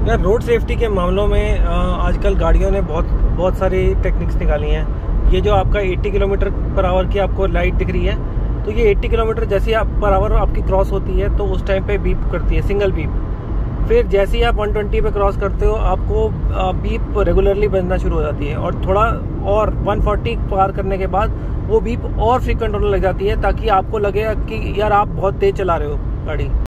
यार road safety के मामलों में आजकल गाड़ियों ने बहुत सारी टेक्निक्स निकाली हैं। ये जो आपका 80 किलोमीटर पर आवर की आपको लाइट दिख रही है, तो ये 80 किलोमीटर जैसे आप पर आवर आपकी क्रॉस होती है तो उस टाइम पे बीप करती है, सिंगल बीप। फिर जैसे ही आप 120 पे क्रॉस करते हो आपको बीप रेगुलरली बजना शुरू हो जाती है, और थोड़ा और 140 पार करने के बाद वो बीप और फ्रीक्वेंट होने लग जाती है, ताकि आपको लगे कि यार आप बहुत तेज चला रहे हो गाड़ी।